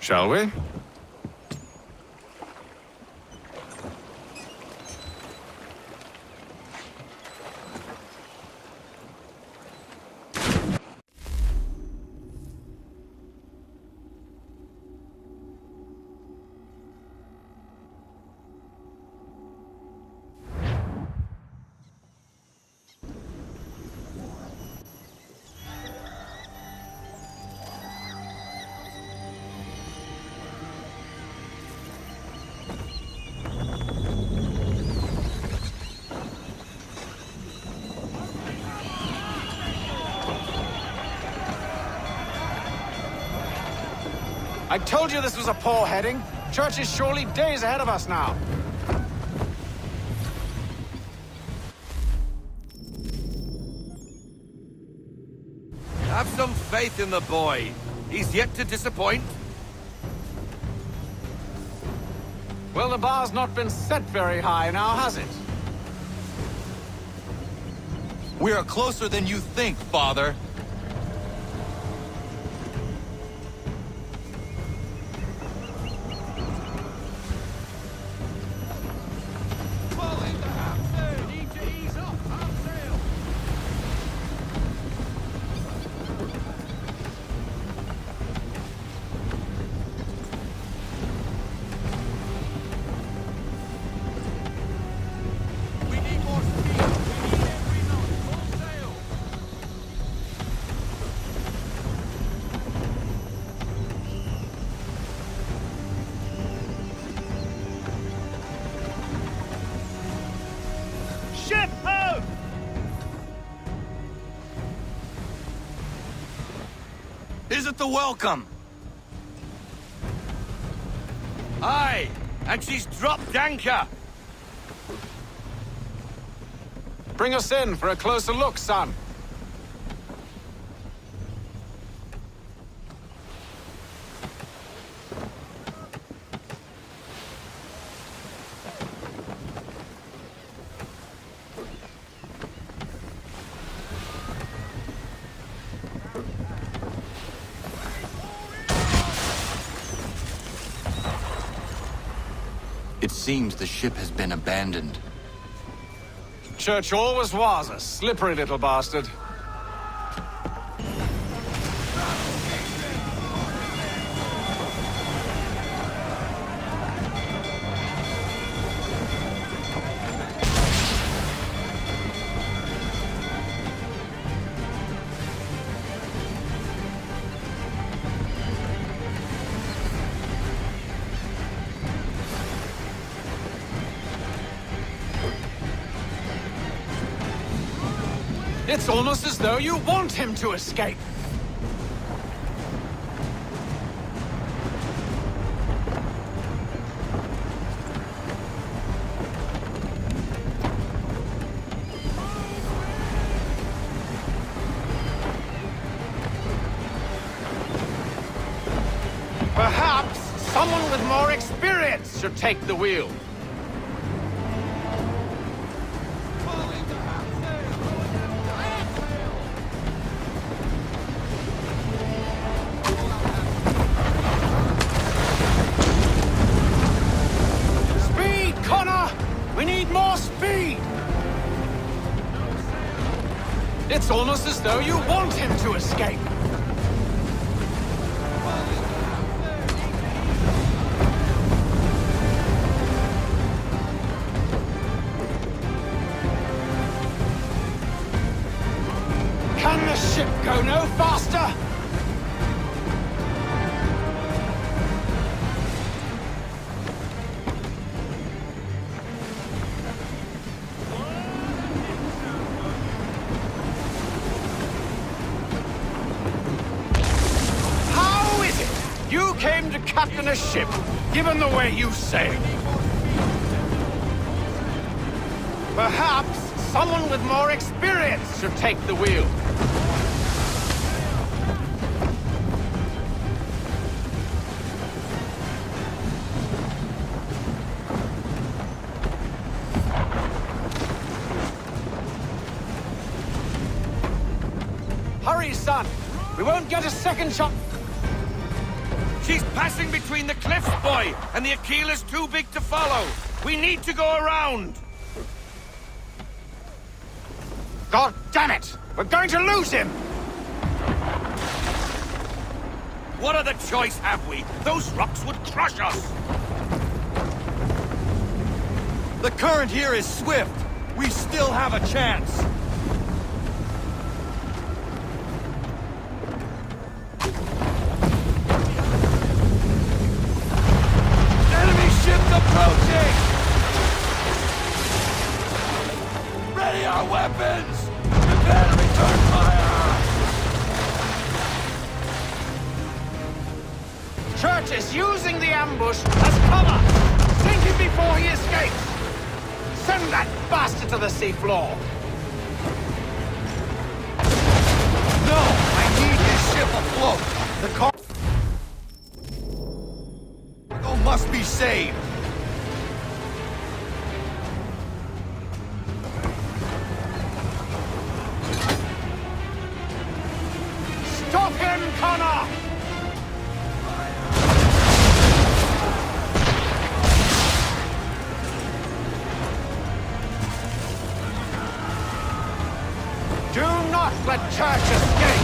shall we? I told you this was a poor heading. Church is surely days ahead of us now. Have some faith in the boy. He's yet to disappoint. Well, the bar's not been set very high now, has it? We are closer than you think, Father. Ship ho! Is it the welcome? Aye, and she's dropped anchor. Bring us in for a closer look, son. It seems the ship has been abandoned. Church always was a slippery little bastard. It's almost as though you want him to escape. Perhaps someone with more experience should take the wheel. We need more speed! It's almost as though you want him to escape. Can the ship go no faster? You came to captain a ship, given the way you sail. Perhaps someone with more experience should take the wheel. Hurry, son! We won't get a second shot. She's passing between the cliffs, boy, and the Aquila's too big to follow. We need to go around. God damn it! We're going to lose him! What other choice have we? Those rocks would crush us. The current here is swift. We still have a chance. Enemy ships approaching! Ready our weapons! Prepare to return fire! Church is using the ambush as cover! Sink him before he escapes! Send that bastard to the seafloor! No! I need this ship afloat! The cargo must be saved! Stop him, Connor! Do not let Church escape!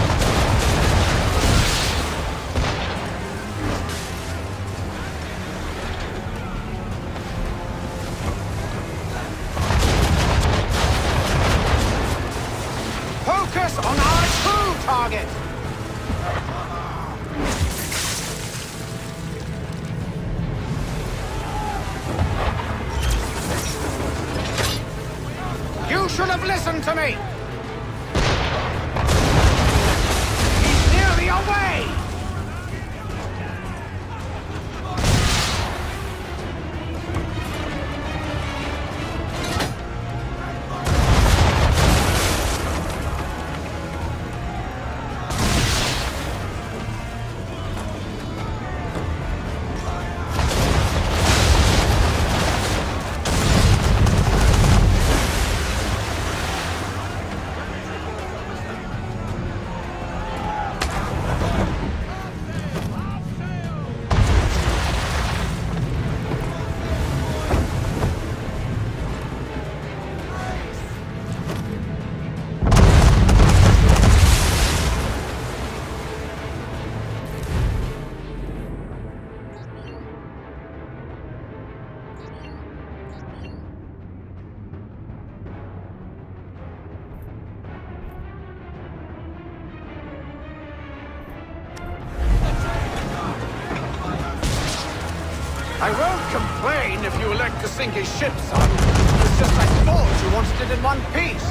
Focus on our true target! You should have listened to me! Away! I won't complain if you elect to sink his ship, son. It's just I thought you wanted it in one piece.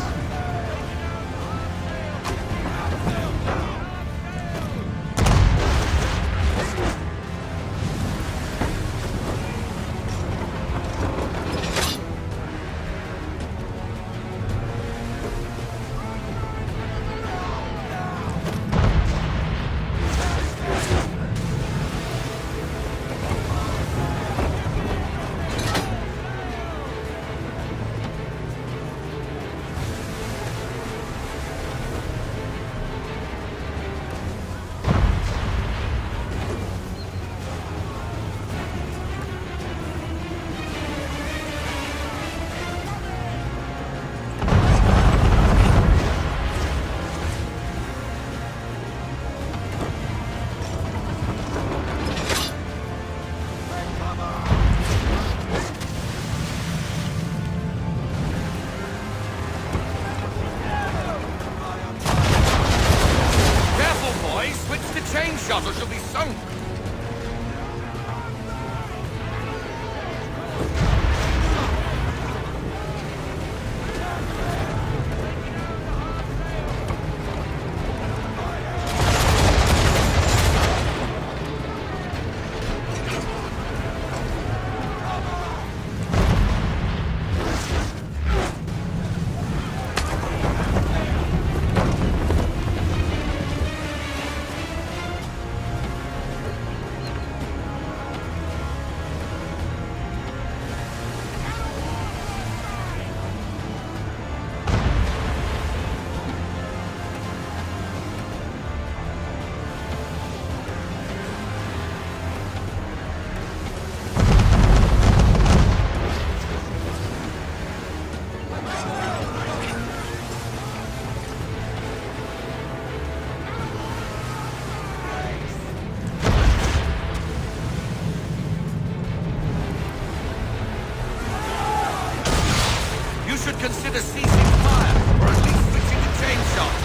consider ceasing fire, or at least switching to chainshot.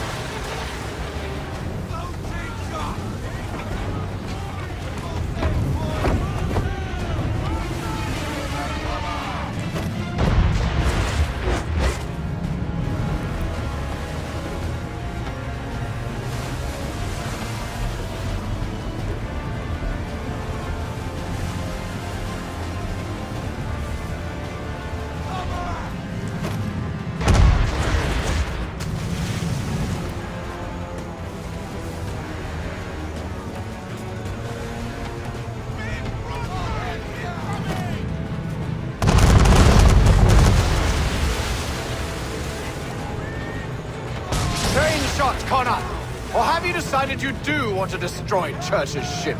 Shot, Connor! Or have you decided you do want to destroy Church's ship?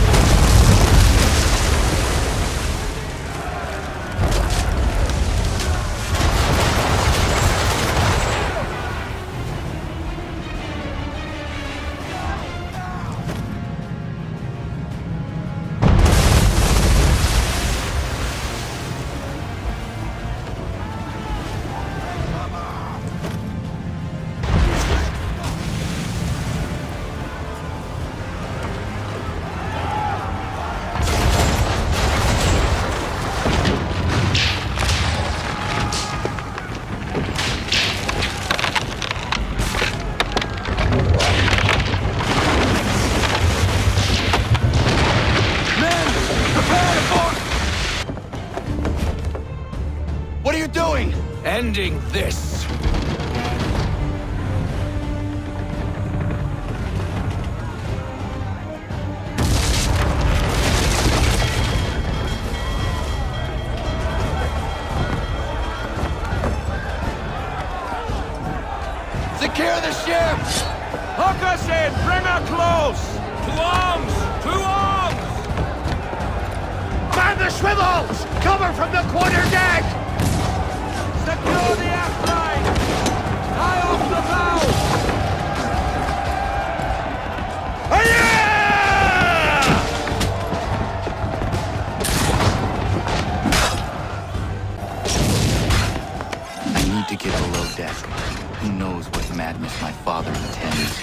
What are you doing? Ending this. Secure the ship! Hook us in! Bring her close! To arms! To arms! Man the swivels! Cover from the quarterdeck! Secure the aft line! Tie off the bow! I need to get below deck. Who knows what madness my father intends?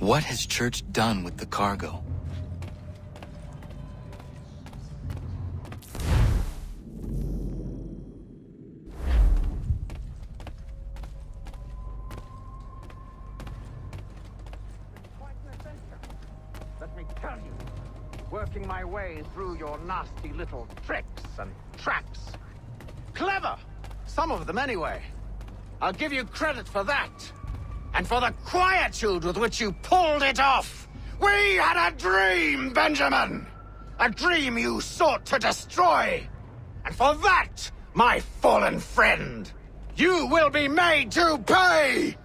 What has Church done with the cargo? Let me tell you, working my way through your nasty little tricks and traps. Clever! Some of them anyway. I'll give you credit for that. And for the quietude with which you pulled it off. We had a dream, Benjamin! A dream you sought to destroy. And for that, my fallen friend, you will be made to pay!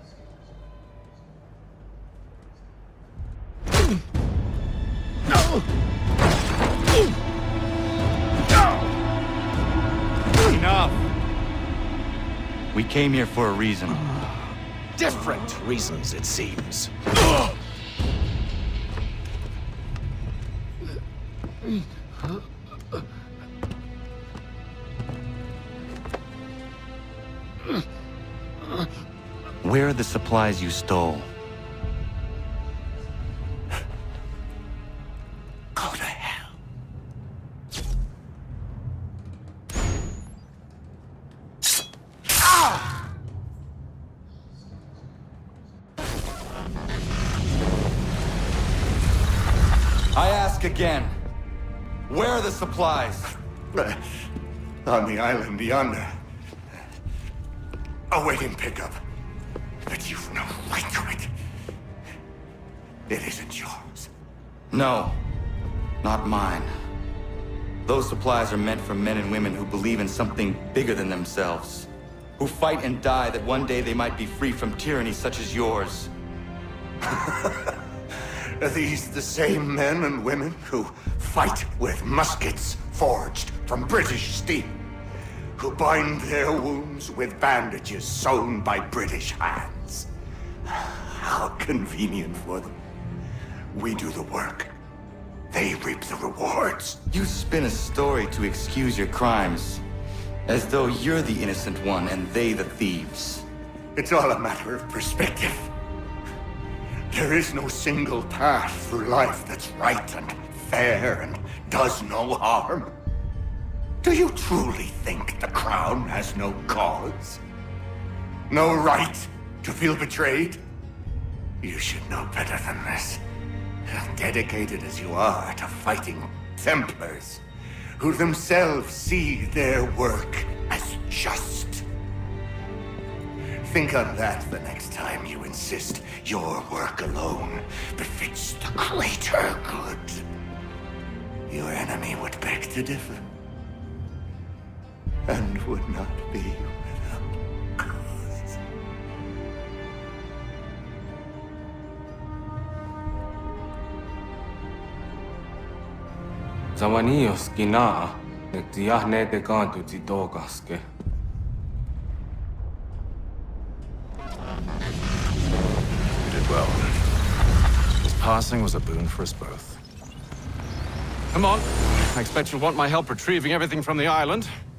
Enough! We came here for a reason. Different reasons, it seems. Where are the supplies you stole? Go to hell. I ask again. Where are the supplies? On the island yonder. Awaiting pickup. But you've no right to it. It isn't yours. No, not mine. Those supplies are meant for men and women who believe in something bigger than themselves. Who fight and die that one day they might be free from tyranny such as yours. Are these the same men and women who fight with muskets forged from British steel? Who bind their wounds with bandages sewn by British hands? How convenient for them. We do the work. They reap the rewards. You spin a story to excuse your crimes, as though you're the innocent one and they the thieves. It's all a matter of perspective. There is no single path through life that's right and fair and does no harm. Do you truly think the Crown has no cause? No right to feel betrayed? You should know better than this. Dedicated as you are to fighting Templars, who themselves see their work as just. Think on that the next time you insist your work alone befits the greater good. Your enemy would beg to differ, and would not be without cause. Zawanios gina, netiahne te kantu titokaske. You did well. His passing was a boon for us both. Come on. I expect you'll want my help retrieving everything from the island.